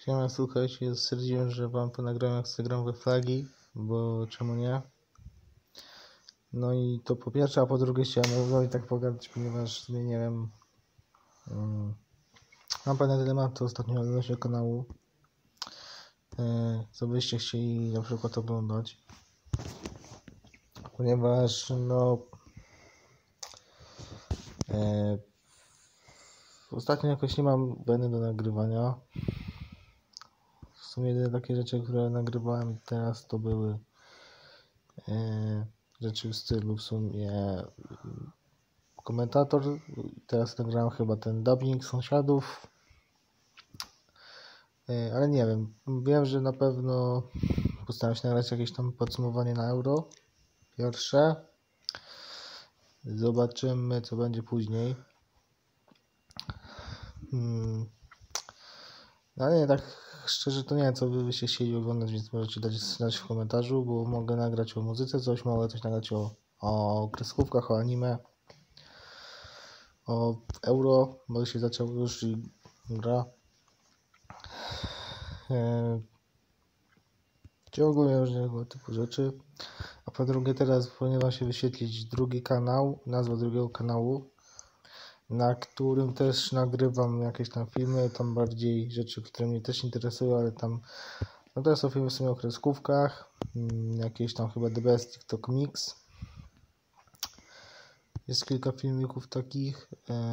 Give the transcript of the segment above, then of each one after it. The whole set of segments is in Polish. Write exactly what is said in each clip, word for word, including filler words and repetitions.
Siema, słuchajcie, stwierdziłem, że wam ponagram jak zagram we flagi, bo czemu nie? No i to po pierwsze, a po drugie chciałem wam tak pogadać, ponieważ w sumie nie wiem, um, mam pewne dylematy ostatnio odnośnie kanału, e, co byście chcieli na przykład oglądać, ponieważ no e, ostatnio jakoś nie mam weny do nagrywania. W sumie jedyne takie rzeczy, które nagrywałem teraz, to były e, rzeczy w stylu w sumie komentator. Teraz nagrałem chyba ten dubbing sąsiadów, e, ale nie wiem, wiem, że na pewno postaram się nagrać jakieś tam podsumowanie na Euro pierwsze. Zobaczymy, co będzie później. Hmm. No ale nie, tak szczerze to nie wiem, co wy byście chcieli oglądać, więc możecie dać znać w komentarzu, bo mogę nagrać o muzyce coś, mogę coś nagrać o, o kreskówkach, o anime, o Euro, bo się zaczęło już i gra. Eee, czy ogólnie różnego typu rzeczy. A po drugie teraz powinien się wyświetlić drugi kanał, nazwa drugiego kanału, na którym też nagrywam jakieś tam filmy, tam bardziej rzeczy, które mnie też interesują, ale tam, no to są filmy w sumie o kreskówkach, jakieś tam chyba The Best TikTok Mix. Jest kilka filmików takich.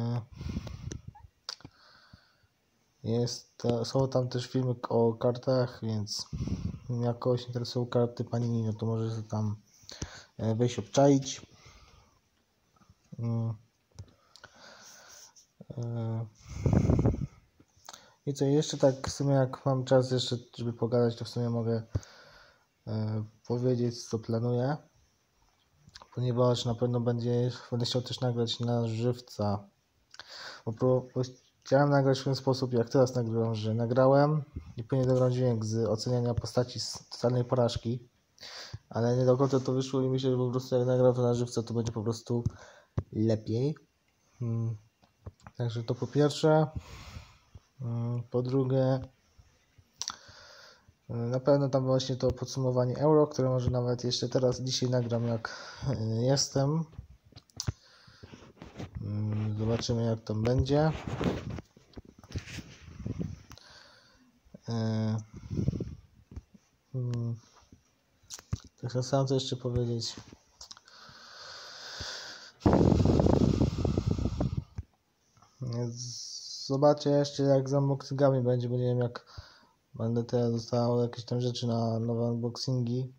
Jest, są tam też filmy o kartach, więc jak kogoś interesują karty Panini, no to może tam wejść obczaić. I co, jeszcze tak w sumie jak mam czas jeszcze, żeby pogadać, to w sumie mogę powiedzieć, co planuję. Ponieważ na pewno będzie, będę chciał też nagrać na żywca. Bo chciałem nagrać w ten sposób, jak teraz nagrywam, że nagrałem i później dobrałem dźwięk z oceniania postaci z totalnej porażki. Ale nie do końca to wyszło i myślę, że po prostu jak nagram to na żywca, to będzie po prostu lepiej. Hmm. Także to po pierwsze. Hmm. Po drugie, na pewno tam właśnie to podsumowanie Euro, które może nawet jeszcze teraz, dzisiaj nagram jak jestem. Zobaczymy, jak tam będzie. Tak sam co jeszcze powiedzieć. Zobaczę jeszcze, jak z unboxingami będzie, bo nie wiem, jak będę teraz dostawał jakieś tam rzeczy na nowe unboxingi.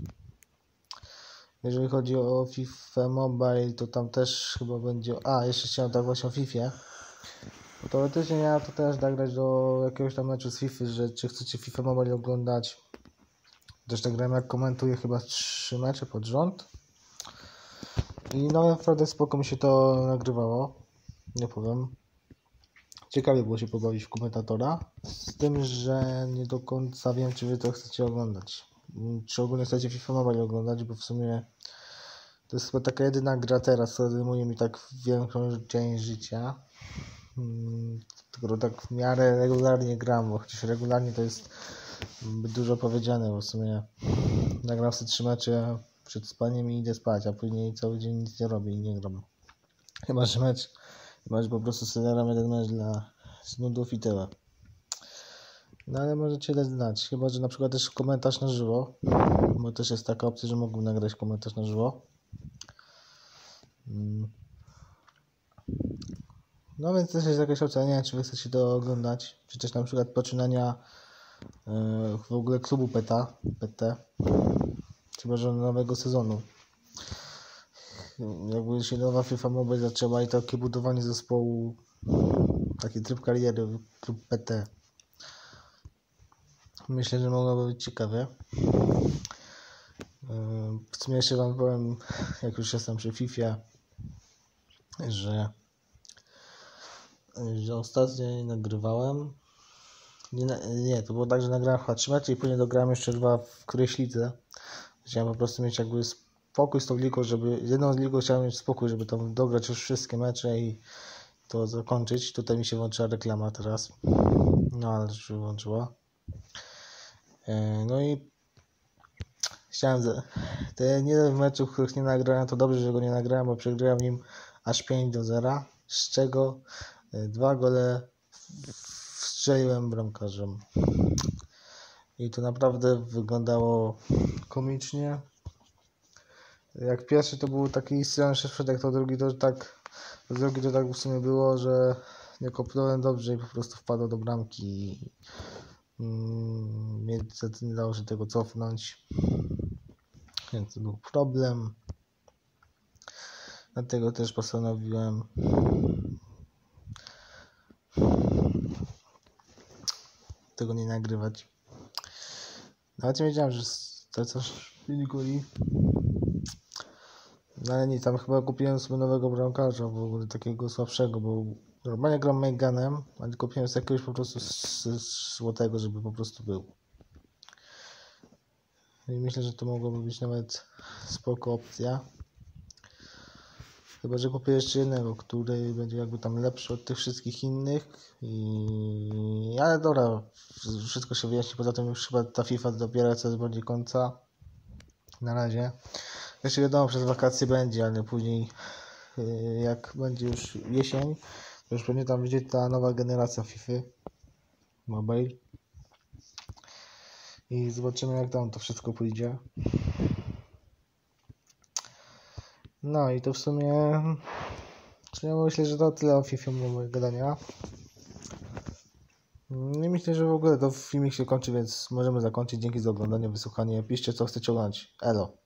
Jeżeli chodzi o FIFA Mobile, to tam też chyba będzie... A, jeszcze chciałem tak właśnie o Fifie. Bo teoretycznie ja to też nagrać do jakiegoś tam meczu z FIFA, że czy chcecie FIFA Mobile oglądać. Też tak grałem, jak komentuję chyba trzy mecze pod rząd. I no naprawdę spoko mi się to nagrywało. Nie powiem. Ciekawie było się pobawić w komentatora. Z tym, że nie do końca wiem, czy wy to chcecie oglądać. Czy ogólnie chcecie FIFA Mobile oglądać, bo w sumie to jest chyba taka jedyna gra teraz, która zajmuje mi tak większą część życia. Tylko tak w miarę regularnie gram, bo chociaż regularnie to jest dużo powiedziane, bo w sumie nagram sobie trzy mecze przed spaniem i idę spać, a później cały dzień nic nie robię i nie gram. Chyba, że mecz, chyba, że po prostu sobie nagram jeden mecz dla znudów i tyle. No ale możecie dać znać, chyba, że na przykład też komentarz na żywo, bo też jest taka opcja, że mógłbym nagrać komentarz na żywo. No więc też jest jakaś opcja, nie wiem, czy wy chcecie to oglądać, czy też na przykład poczynania yy, w ogóle klubu P T, P T, czy może nowego sezonu. Jakby się nowa FIFA Mobile zaczęła i takie budowanie zespołu, taki tryb kariery, klub P T. Myślę, że mogłoby być ciekawe. W sumie jeszcze wam powiem, jak już jestem przy Fifie, że, że ostatnio nagrywałem. Nie, nie, to było tak, że nagrałem chyba trzy mecze i później dograłem jeszcze dwa w którejś lidze. Chciałem po prostu mieć jakby spokój z tą ligą, żeby jedną z ligą chciałem mieć spokój, żeby tam dograć już wszystkie mecze i to zakończyć. Tutaj mi się włączyła reklama teraz. No ale już się włączyła. No i chciałem za... te jeden meczów, których nie nagrałem, to dobrze, że go nie nagrałem, bo przegrałem nim aż pięć do zera, z czego dwa gole strzeliłem bramkarzem. I to naprawdę wyglądało komicznie. Jak pierwszy to był taki strony szefredek, to drugi to tak, to drugi to tak w sumie było, że nie kopnąłem dobrze i po prostu wpadło do bramki. Mm, niestety nie dało się tego cofnąć, więc to był problem. Dlatego też postanowiłem tego nie nagrywać. Nawet nie wiedziałem, że to coś goli. No ale nie, tam chyba kupiłem sobie nowego bramkarza, w ogóle takiego słabszego, bo normalnie gram Meganem, ale kupiłem sobie jakiegoś po prostu z, z złotego, żeby po prostu był. I myślę, że to mogłoby być nawet spoko opcja. Chyba że kupię jeszcze jednego, który będzie jakby tam lepszy od tych wszystkich innych. I... Ale dobra, wszystko się wyjaśni, poza tym już chyba ta FIFA dopiero coraz bardziej końca. Na razie. Jeszcze wiadomo, przez wakacje będzie, ale później jak będzie już jesień, to już pewnie tam będzie ta nowa generacja FIFA Mobile. I zobaczymy, jak tam to wszystko pójdzie. No i to w sumie... Ja myślę, że to tyle o FIFA mojego gadania. I myślę, że w ogóle to filmik się kończy, więc możemy zakończyć. Dzięki za oglądanie, wysłuchanie. Piszcie, co chcecie oglądać. Elo.